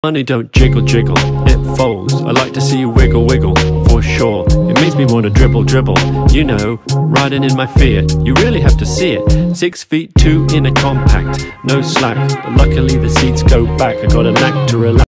Money don't jiggle jiggle, it folds. I like to see you wiggle wiggle, for sure. It makes me want to dribble dribble, you know, riding in my Fiat. You really have to see it. 6'2" in a compact, no slack, but luckily the seats go back. I got a knack to relax.